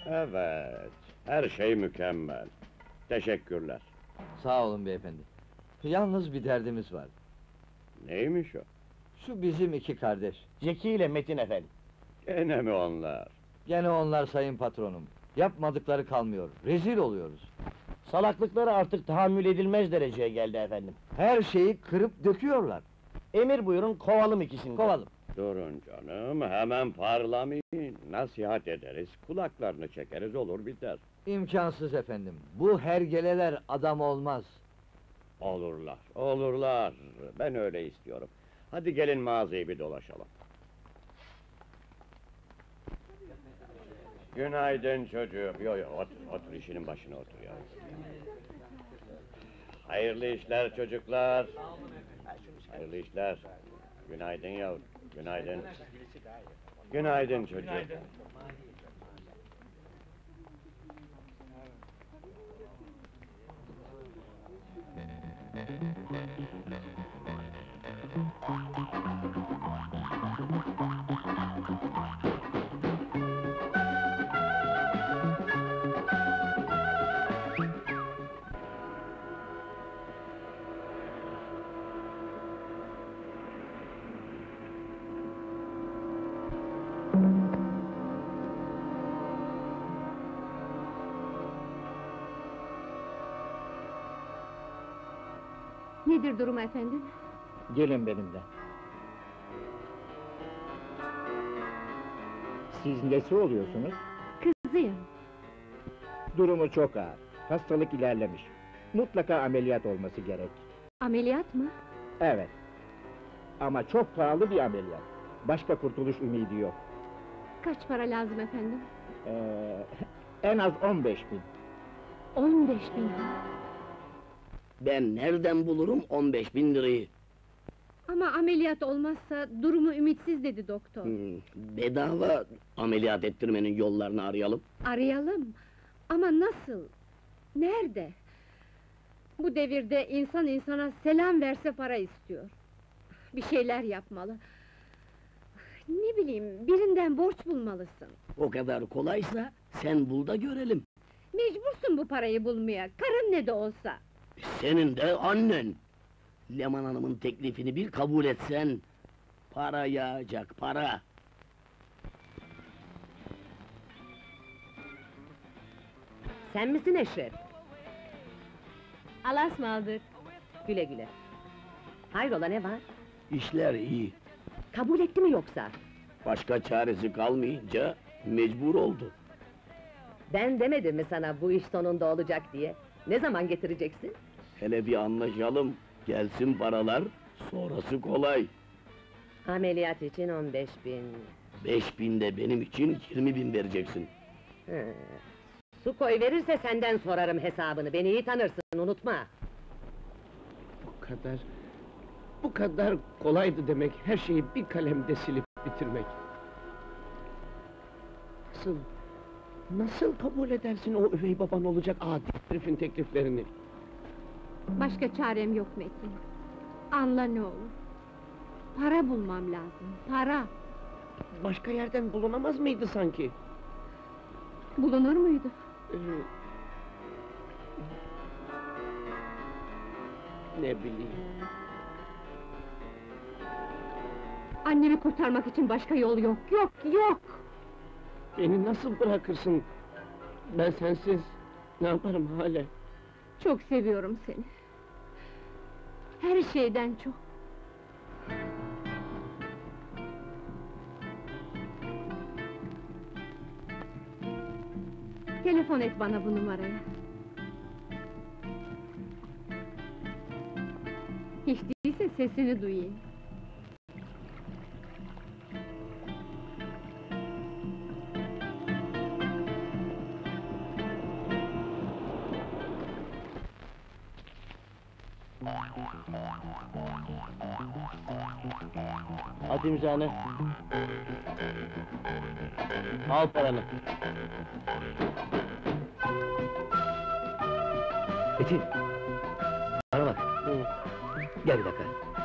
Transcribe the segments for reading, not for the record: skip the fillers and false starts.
Evet, her şey mükemmel. Teşekkürler. Sağ olun beyefendi. Yalnız bir derdimiz var. Neymiş o? Şu bizim iki kardeş. Zeki ile Metin efendi. Gene mi onlar? Gene onlar sayın patronum. Yapmadıkları kalmıyor. Rezil oluyoruz. Salaklıkları artık tahammül edilmez dereceye geldi efendim. Her şeyi kırıp döküyorlar. Emir buyurun, kovalım ikisini de. Kovalım. Durun canım, hemen parlamayın. Nasihat ederiz, kulaklarını çekeriz, olur biter. İmkansız efendim. Bu hergeleler adam olmaz. Olurlar, olurlar. Ben öyle istiyorum. Hadi gelin mağazayı bir dolaşalım. Günaydın çocuğum. Yo, otur işinin başına otur ya. Hayırlı işler çocuklar. Hayırlı işler. Günaydın yavrum, günaydın. Günaydın çocuğum. Nedir durum efendim? Gelin benimle. Siz nesi oluyorsunuz? Kızıyım. Durumu çok ağır. Hastalık ilerlemiş. Mutlaka ameliyat olması gerek. Ameliyat mı? Evet. Ama çok pahalı bir ameliyat. Başka kurtuluş ümidi yok. Kaç para lazım efendim? En az 15.000. 15.000. Ben nereden bulurum 15.000 lirayı? Ama ameliyat olmazsa durumu ümitsiz dedi doktor. Bedava ameliyat ettirmenin yollarını arayalım. Arayalım. Ama nasıl? Nerede? Bu devirde insan insana selam verse para istiyor. Bir şeyler yapmalı. Ne bileyim, birinden borç bulmalısın. O kadar kolaysa sen bul da görelim. Mecbursun bu parayı bulmaya, karın ne de olsa. Senin de annen. Leman Hanım'ın teklifini bir kabul etsen... para yağacak, para! Sen misin Eşref? Allah'a ısmarladık. Güle güle. Hayrola, ne var? İşler iyi. Kabul etti mi yoksa? Başka çaresi kalmayınca mecbur oldu. Ben demedim mi sana bu iş sonunda olacak diye? Ne zaman getireceksin? Hele bir anlaşalım, gelsin paralar, sonrası kolay. Ameliyat için 15.000. 5.000 de benim için 20.000 vereceksin. Hı. Su koy verirse senden sorarım hesabını, beni iyi tanırsın, unutma! Bu kadar kolaydı demek, her şeyi bir kalemde silip bitirmek. Nasıl kabul edersin o üvey baban olacak adi herifin tekliflerini? Başka çarem yok Metin. Anla ne olur. Para bulmam lazım, para! Başka yerden bulunamaz mıydı sanki? Bulunur muydu? Ne bileyim... Annemi kurtarmak için başka yol yok, yok! Beni nasıl bırakırsın? Ben sensiz ne yaparım Hale? Çok seviyorum seni. Her şeyden çok. Telefon et bana bu numaraya. Hiç değilse sesini duyayım. At imzanı. Al paranı. Metin! Bana bak! Gel bir dakika!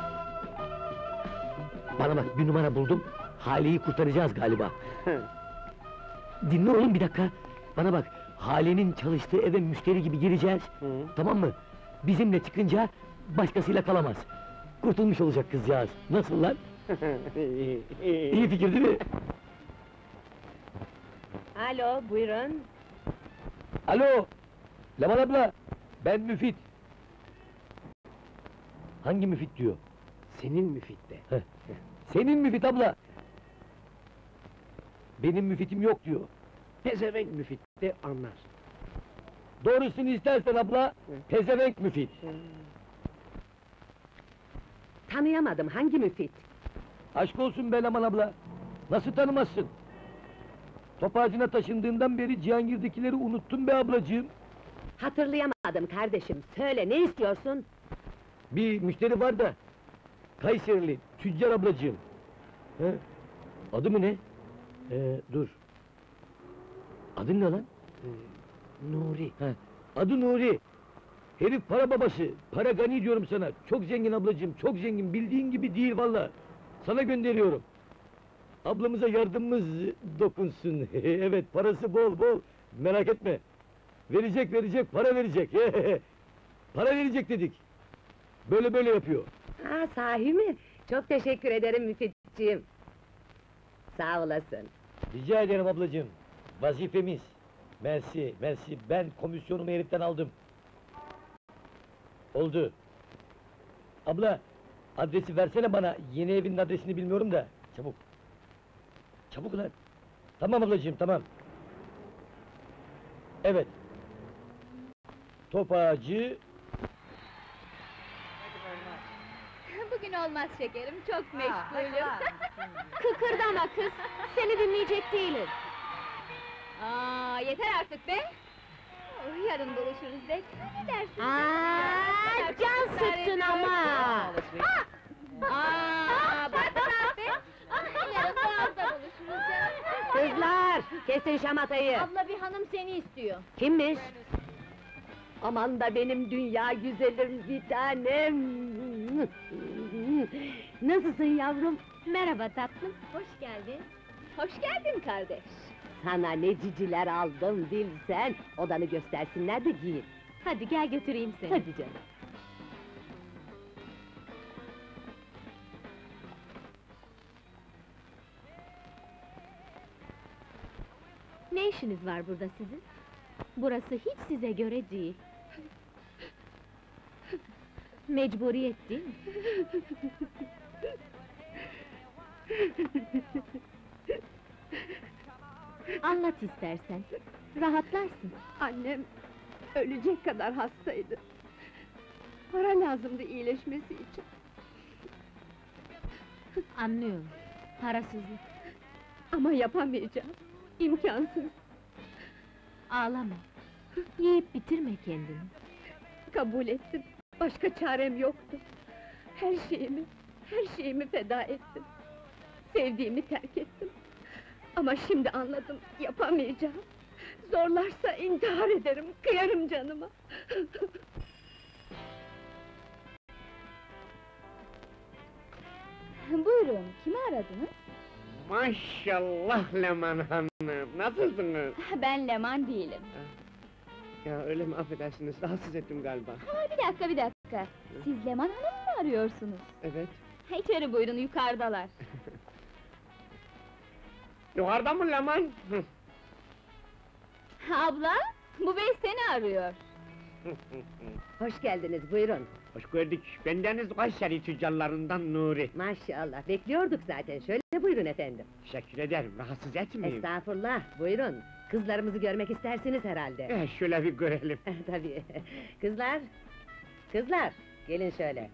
Bana bak, bir numara buldum, Hale'yi kurtaracağız galiba! Dinle oğlum bir dakika! Bana bak, Hale'nin çalıştığı eve müşteri gibi gireceğiz. Tamam mı? Bizimle çıkınca başkasıyla kalamaz. Kurtulmuş olacak kızcağız. Nasıl lan? İyi fikir değil mi? Alo, buyurun. Alo! Leman abla, ben Müfit. Hangi Müfit diyor? Senin müfitte. Senin Müfit abla! Benim Müfit'im yok diyor. Pezevenk müfitte anlar. Doğrusunu istersen abla, pezevenk Müfit. Tanıyamadım, hangi müfit? Aşk olsun be Leman abla! Nasıl tanımazsın? Top ağacına taşındığından beri Cihangir'dekileri unuttun be ablacığım. Hatırlayamadım kardeşim, söyle ne istiyorsun? Bir müşteri var da, Kayserili, tüccar ablacığım. He? Adı mı ne? Dur. Adın ne lan? Nuri. He, adı Nuri. Herif para babası, para gani diyorum sana. Çok zengin ablacığım, çok zengin. Bildiğin gibi değil valla. Sana gönderiyorum. Ablamıza yardımımız dokunsun. Evet, parası bol bol. Merak etme. Verecek, para verecek. Para verecek dedik. Böyle yapıyor. Ha, sahi mi? Çok teşekkür ederim müfitciğim. Sağ olasın. Rica ederim ablacığım. Vazifemiz. Mersi. Ben komisyonumu heriften aldım. Oldu. Abla, adresi versene bana. Yeni evinin adresini bilmiyorum da. Çabuk. Çabuk lan. Tamam ablacığım, tamam. Evet. Top ağacı. Bugün olmaz şekerim, çok meşgulüm. Kıkırdama kız, seni dinleyecek değilim. Aa, yeter artık be! Oh, yarın buluşuruz be, ne dersin? Aa, can sıktın ama! Bak be! Yarın Boğaz'da buluşuruz canım. Kızlar, kesin şamatayı! Abla bir hanım seni istiyor. Kimmiş? Aman da benim dünya güzelim bir tanem! Nasılsın yavrum? Merhaba tatlım, hoş geldin. Hoş geldin kardeş. Sana ne ciciler aldım bilsen, odanı göstersinler de giyin. Hadi gel götüreyim seni. Hadi canım. Ne işiniz var burada sizin? Burası hiç size göre değil. Mecburiyet değil mi? Anlat istersen, rahatlarsın. Annem ölecek kadar hastaydı. Para lazımdı iyileşmesi için. Anlıyorum, parasızlık. Ama yapamayacağım. İmkansız. Ağlama, yiyip bitirme kendini. Kabul ettim. Başka çarem yoktu. Her şeyimi feda ettim. Sevdiğimi terk ettim. Ama şimdi anladım, yapamayacağım. Zorlarsa intihar ederim, kıyarım canıma. Buyurun, kimi aradınız? Maşallah Leman Hanım, nasılsınız? Ben Leman değilim. Ya öyle mi, affedersiniz, rahatsız ettim galiba. Bir dakika. Siz Leman Hanım mı arıyorsunuz? Evet. İçeri buyurun, yukarıdalar. Yukarıda mı Leman? Hı. Abla, bu bey seni arıyor. Hoş geldiniz, buyurun. Hoş gördük, bendeniz Kayseri tüccarlarından Nuri. Maşallah, bekliyorduk zaten, şöyle buyurun efendim. Teşekkür ederim, rahatsız etmeyeyim. Estağfurullah, buyurun. Kızlarımızı görmek istersiniz herhalde. Şöyle bir görelim. Tabii. Kızlar, gelin şöyle.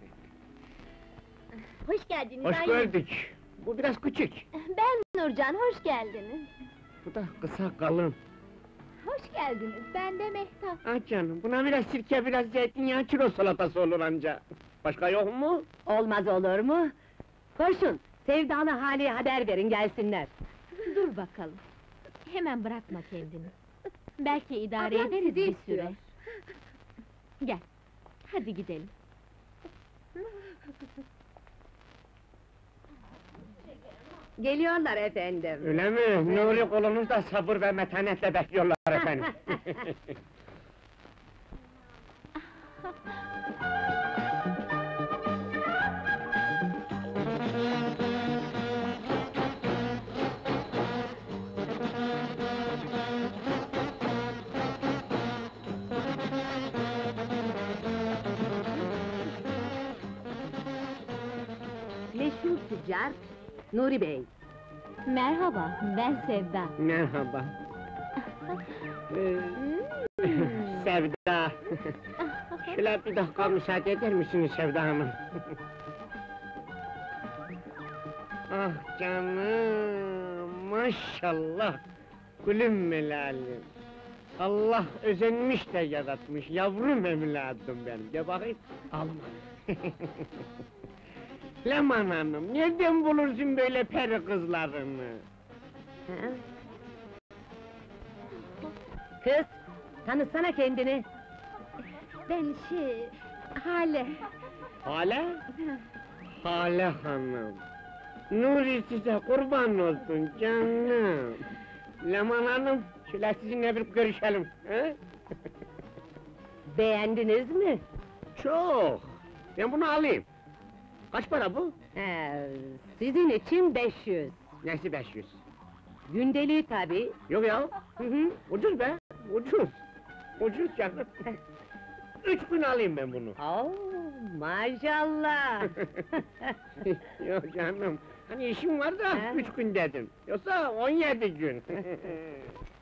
Hoş geldiniz Hoş gördük. Bu biraz küçük. Ben Nurcan, hoş geldiniz. Bu da kısa kalın. Hoş geldiniz, ben de Mehtap. Ah canım, buna biraz sirke, biraz zeytinyağı, çilo salatası olur anca. Başka yok mu? Olmaz olur mu? Koşun, Sevdalı Hale'ye haber verin, gelsinler. Dur bakalım. Hemen bırakma kendini. Belki idare Ablam ederiz sizi bir istiyor. süre. Gel, hadi gidelim. Geliyorlar efendim. Öyle mi? Nuri kolunuzda sabır ve metanetle bekliyorlar efendim. Meşhur tüccar Nuri Bey. Merhaba, ben Sevda. Merhaba. Sevda. Şöyle bir dakika müsaade eder misiniz Sevda Hanım? Ah canım, maşallah! Gülüm melalim! Allah özenmiş de yaratmış, yavrum evladım benim, gel bakayım, alma! Leman Hanım, nereden bulursun böyle peri kızlarını? Ha? Kız, tanıtsana kendini. Ben Hale. Hale? Hale Hanım! Nuri size kurban olsun canım! Leman Hanım, şöyle sizinle bir görüşelim, he? Beğendiniz mi? Çok! Ben bunu alayım! Kaç para bu? Sizin için 500. Nesi 500? Gündeliği tabii. Yok ya, Hı hı. ucuz be, ucuz! Ucuz canım! 3 gün alayım ben bunu! Oo, maşallah! Yok canım, hani işim var da He? 3 gün dedim, yoksa 17 gün!